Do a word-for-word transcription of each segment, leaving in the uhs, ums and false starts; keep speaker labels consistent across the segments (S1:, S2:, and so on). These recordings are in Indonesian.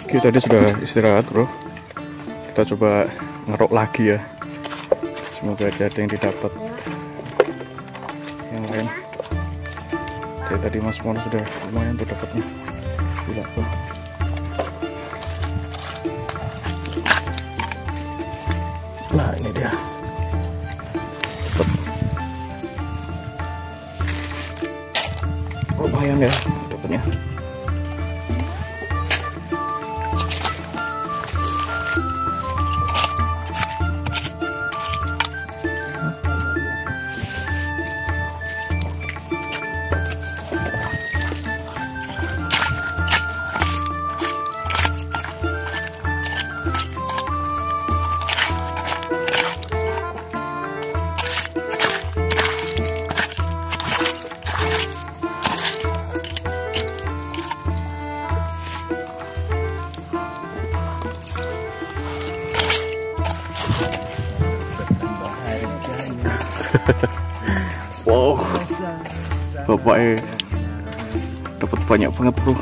S1: Oke, tadi sudah istirahat bro. Kita coba ngerok lagi ya. Semoga aja ada yang didapat yang lain. Oke, tadi Mas Mono sudah lumayan tuh dapatnya. Gila bro. Nah ini dia. Cepet. Lumayan ya dapatnya. Wow, bapaknya dapat banyak banget bro.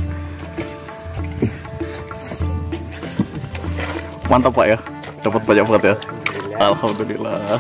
S1: Mantap pak ya, dapat banyak banget ya. Alhamdulillah.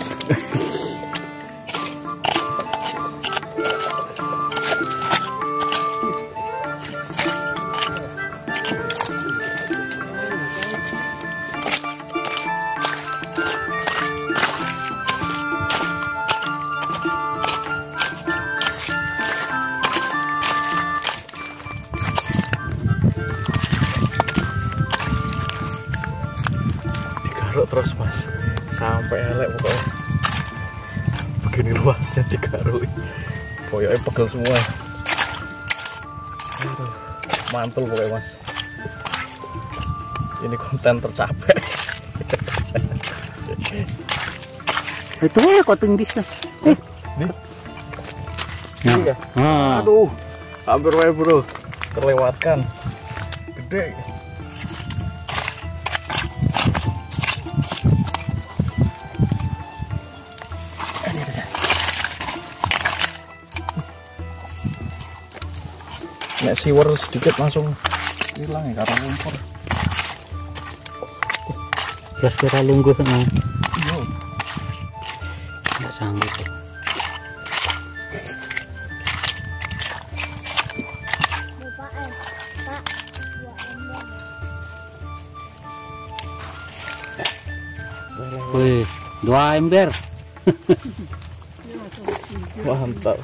S1: Digaruk terus mas, sampai elek pokoknya. Begini luasnya digaruk, pokoknya pegel semua. Aduh, mantul pokoknya mas. Ini konten tercapai.
S2: Itu ya kok tinggi sih. Eh,
S1: nih.
S2: Nah. Ah.
S1: Aduh, hampir wae bro, terlewatkan. Gede. Nek siwer sedikit langsung hilang ya karena lumpur.
S2: Biar kira lungguh nih.
S1: Yo.
S2: Nggak sanggup. Wih, dua ember.
S1: Mantap.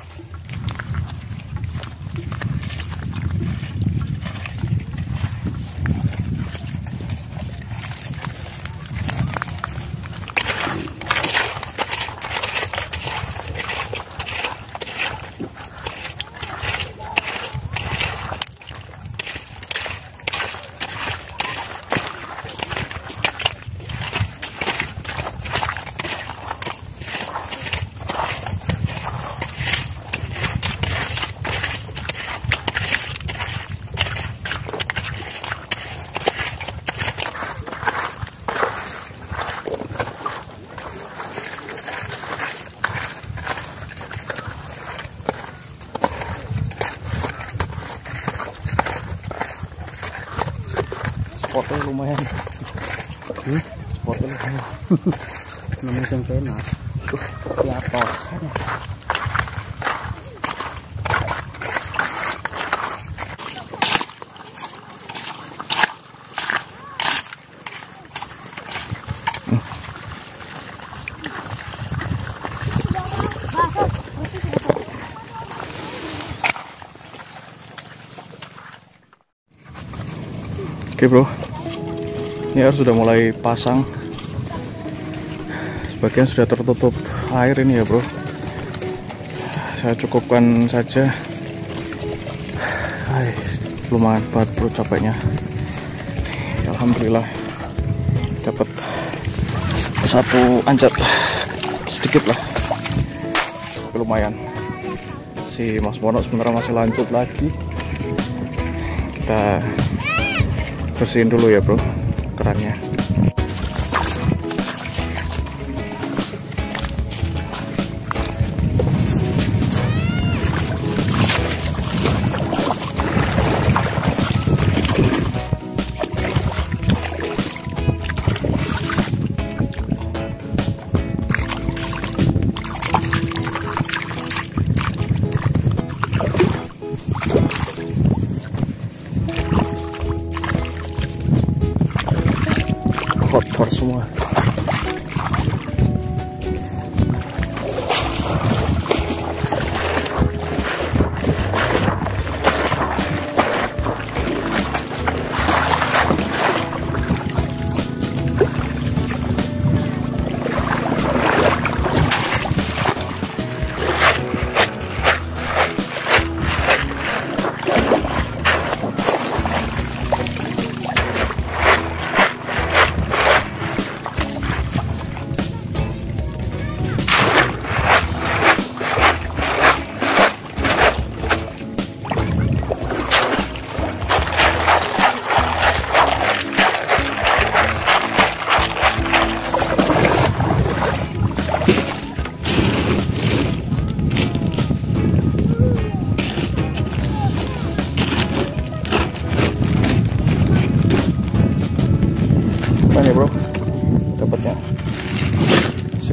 S1: Spotnya lumayan. Hmm? Spotnya lumayan.
S2: Namanya sempena. Di atas.
S1: Oke bro, ini air sudah mulai pasang. Sebagian sudah tertutup air ini ya bro. Saya cukupkan saja. Hai, lumayan banget bro capeknya. Alhamdulillah dapat satu ancat sedikit lah, tapi lumayan. Si Mas Mono sebenarnya masih lanjut lagi. Kita bersihin dulu ya bro kerannya.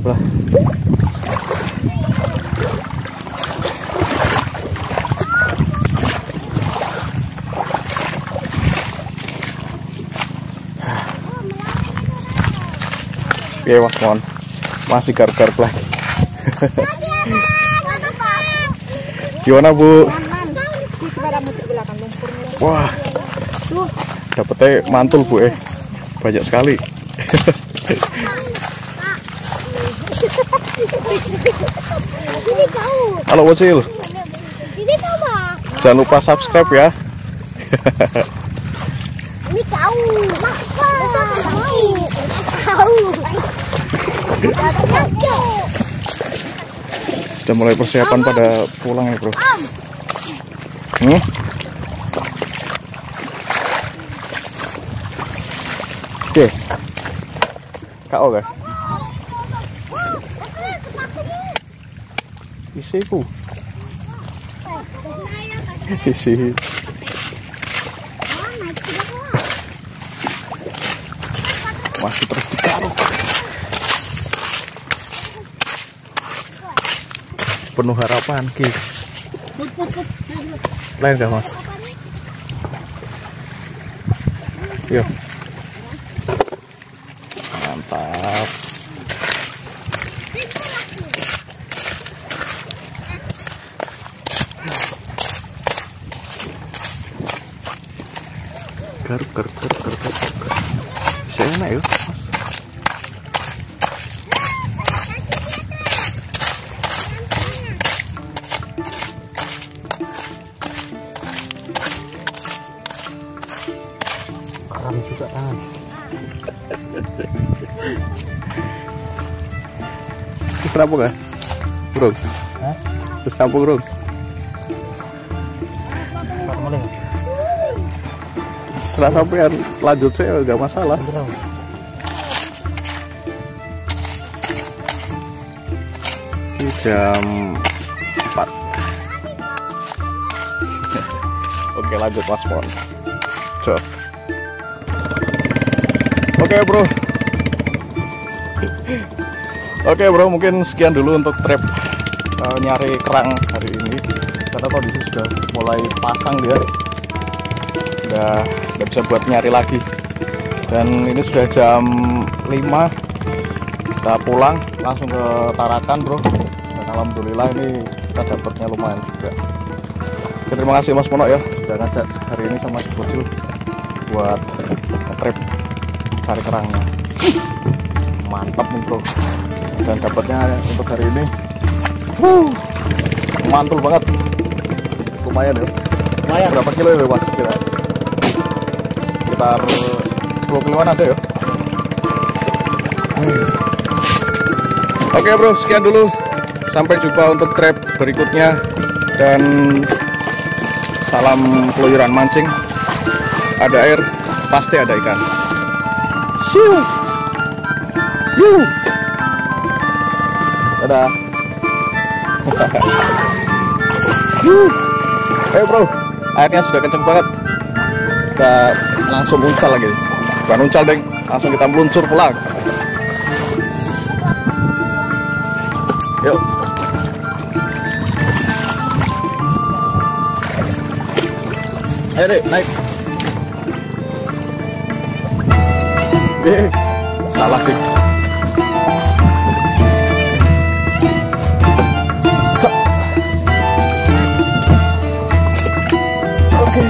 S1: sebelah. Oke mas mon, masih garuk-garuk lagi. Gimana bu? Wah, dapetnya mantul bu eh, banyak sekali. Halo bocil. Jangan lupa subscribe ya.
S3: Ini kau. Kau.
S1: Sudah mulai persiapan pada pulang nih bro. Hmm? Oke. Kau kan? Isi bu. Isi. Masih terus digaruk. Penuh harapan ki. Lain gak mas? Yuk. Mantap. Garuk garuk garuk garuk garuk. Saya enak ya mas. Karam juga kan. Terus apa gak? Bro? Hah? Terus apa bro? Setelah sampean lanjut saya gak masalah. Ini jam empat. Oke lanjut mas Mon. Jos. Oke bro. Oke bro, mungkin sekian dulu untuk trip uh, nyari kerang hari ini. Karena kondisi sudah mulai pasang dia, udah nggak bisa buat nyari lagi. Dan ini sudah jam lima, kita pulang langsung ke Tarakan bro. Dan alhamdulillah ini kita dapatnya lumayan juga. Oke, terima kasih Mas Mono ya sudah ngajak hari ini sama si Bocil buat trip cari kerangnya. Mantap nih bro. Dan dapatnya untuk hari ini uh, mantul banget. Lumayan ya. Lumayan. Berapa kilo ya mas? Kira sekitar sepuluh kiloan ada ya. hmm. Oke bro, sekian dulu. Sampai jumpa untuk trip berikutnya. Dan salam keluyuran mancing. Ada air, pasti ada ikan. Siu. Yuh. Dadah. Yuh. Eh bro, airnya sudah kenceng banget. Kita langsung uncal lagi. Bukan uncal deng, langsung kita meluncur pulang. Yuk. Ayo deh, naik. Eh, salah deh. Oke.